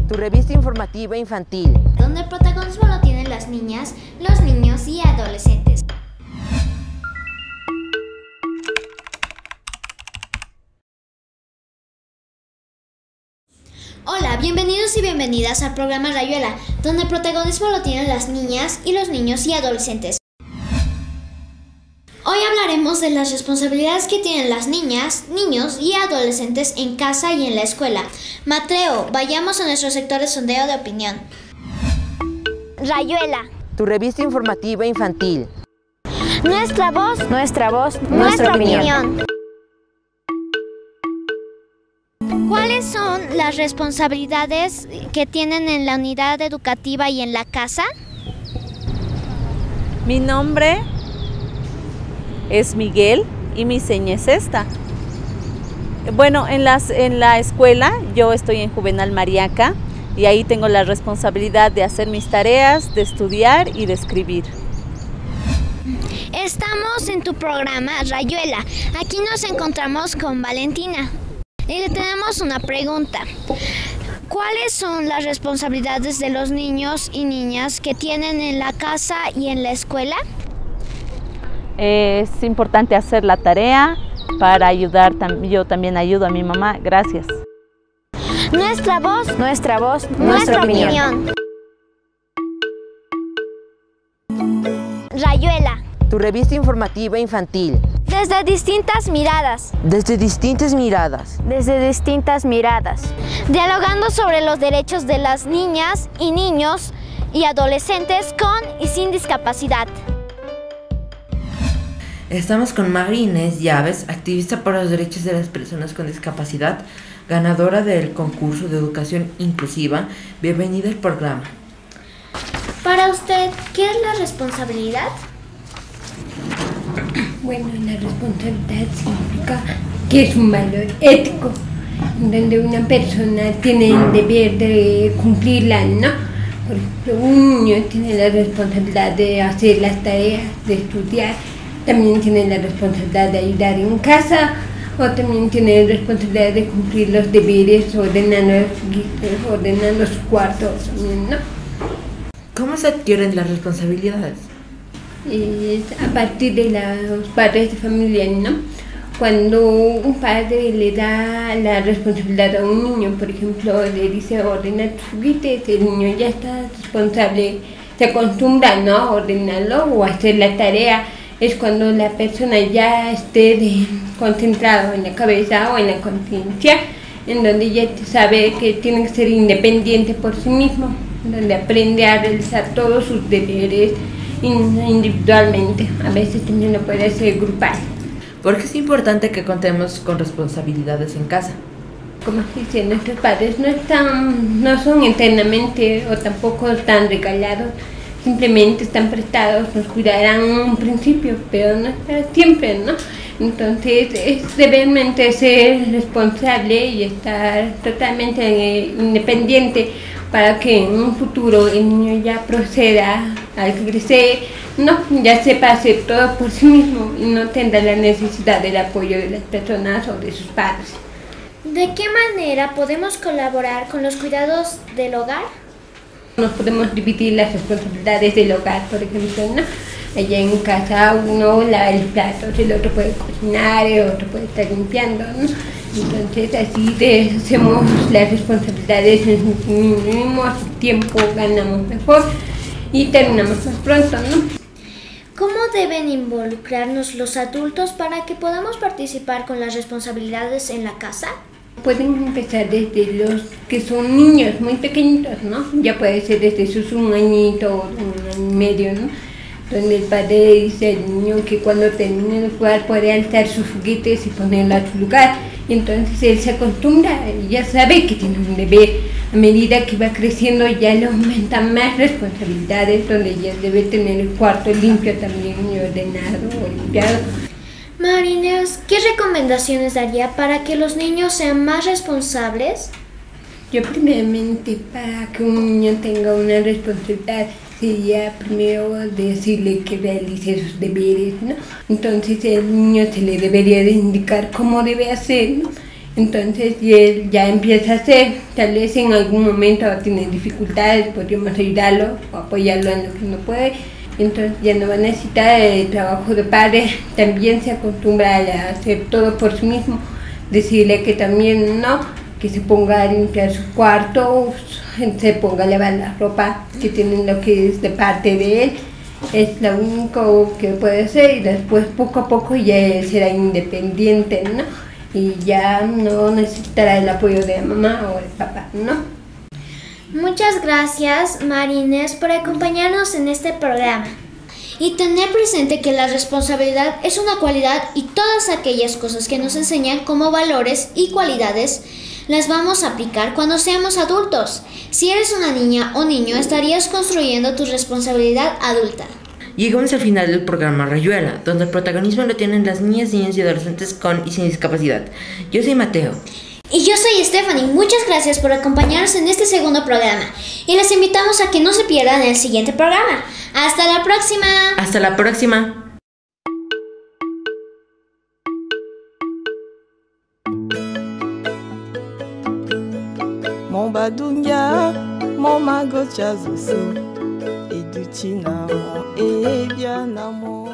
tu revista informativa infantil, donde el protagonismo lo tienen las niñas, los niños y adolescentes. Hola, bienvenidos y bienvenidas al programa Rayuela, donde el protagonismo lo tienen las niñas y los niños y adolescentes. Hoy hablaremos de las responsabilidades que tienen las niñas, niños y adolescentes en casa y en la escuela. Matreo, vayamos a nuestro sector de sondeo de opinión. Rayuela, tu revista informativa infantil. Nuestra voz, Nuestra opinión. ¿Cuáles son las responsabilidades que tienen en la unidad educativa y en la casa? Mi nombre es Miguel y mi seña es esta. Bueno, en la escuela yo estoy en Juvenal Mariaca y ahí tengo la responsabilidad de hacer mis tareas, de estudiar y de escribir. Estamos en tu programa Rayuela. Aquí nos encontramos con Valentina y le tenemos una pregunta. ¿Cuáles son las responsabilidades de los niños y niñas que tienen en la casa y en la escuela? Es importante hacer la tarea para ayudar, yo también ayudo a mi mamá, gracias. Nuestra voz, Nuestra opinión. Rayuela, Tu revista informativa infantil. desde distintas miradas. Desde distintas miradas. Desde distintas miradas. Dialogando sobre los derechos de las niñas y niños y adolescentes con y sin discapacidad. Estamos con María Inés Llaves, activista por los derechos de las personas con discapacidad, ganadora del concurso de educación inclusiva. Bienvenida al programa. Para usted, ¿qué es la responsabilidad? Bueno, la responsabilidad significa que es un valor ético, donde una persona tiene el deber de cumplirla, ¿no? Por ejemplo, un niño tiene la responsabilidad de hacer las tareas, de estudiar, también tiene la responsabilidad de ayudar en casa, o también tiene la responsabilidad de cumplir los deberes, ordenar los cuartos, ¿no? ¿Cómo se adquieren las responsabilidades? A partir de los padres de familia, ¿no? Cuando un padre le da la responsabilidad a un niño, por ejemplo, le dice ordenar tus juguetes, el niño ya está responsable, se acostumbra, ¿no?, a ordenarlo o a hacer la tarea. Es cuando la persona ya esté concentrado en la cabeza o en la conciencia, en donde ya sabe que tiene que ser independiente por sí mismo, donde aprende a realizar todos sus deberes individualmente. A veces también lo puede hacer grupal. ¿Por qué es importante que contemos con responsabilidades en casa? Como dice, nuestros padres no son eternamente o tampoco están regalados, simplemente están prestados, nos cuidarán en un principio, pero no siempre, ¿no? Entonces es realmente ser responsable y estar totalmente independiente para que en un futuro el niño ya proceda al crecer, no, ya sepa hacer todo por sí mismo y no tendrá la necesidad del apoyo de las personas o de sus padres. ¿De qué manera podemos colaborar con los cuidados del hogar? Nos podemos dividir las responsabilidades del hogar, por ejemplo, ¿no? Allá en casa uno lava los platos, el otro puede cocinar, el otro puede estar limpiando, ¿no? Entonces así hacemos las responsabilidades en el mismo tiempo, ganamos mejor y terminamos más pronto, ¿no? ¿Cómo deben involucrarnos los adultos para que podamos participar con las responsabilidades en la casa? Pueden empezar desde los que son niños muy pequeñitos, ¿no? Ya puede ser desde sus un añito o un año y medio, ¿no? Donde el padre dice al niño que cuando termine de jugar puede alzar sus juguetes y ponerlo a su lugar. Y entonces él se acostumbra y ya sabe que tiene un deber. A medida que va creciendo ya le aumentan más responsabilidades, donde ya debe tener el cuarto limpio también y ordenado o limpiado. María Inés, ¿qué recomendaciones daría para que los niños sean más responsables? Yo primeramente, para que un niño tenga una responsabilidad, sería primero decirle que realice sus deberes, ¿no? Entonces el niño se le debería de indicar cómo debe hacer, ¿no? Entonces, y él ya empieza a hacer, tal vez en algún momento tiene dificultades, podríamos ayudarlo o apoyarlo en lo que no puede. Entonces ya no va a necesitar el trabajo de padre, también se acostumbra a hacer todo por sí mismo, decirle que también no, que se ponga a limpiar su cuarto, se ponga a lavar la ropa que tienen lo que es de parte de él, es lo único que puede hacer y después poco a poco ya él será independiente, ¿no? Y ya no necesitará el apoyo de la mamá o del papá, ¿no? Muchas gracias, Marines, por acompañarnos en este programa. Y tener presente que la responsabilidad es una cualidad y todas aquellas cosas que nos enseñan como valores y cualidades las vamos a aplicar cuando seamos adultos. Si eres una niña o niño, estarías construyendo tu responsabilidad adulta. Llegamos al final del programa Rayuela, donde el protagonismo lo tienen las niñas, niños y adolescentes con y sin discapacidad. Yo soy Mateo. Y yo soy Stephanie. Muchas gracias por acompañarnos en este segundo programa. Y les invitamos a que no se pierdan el siguiente programa. ¡Hasta la próxima! Hasta la próxima. Mon badunya, mon mago chazusu, et du china, et bien amour.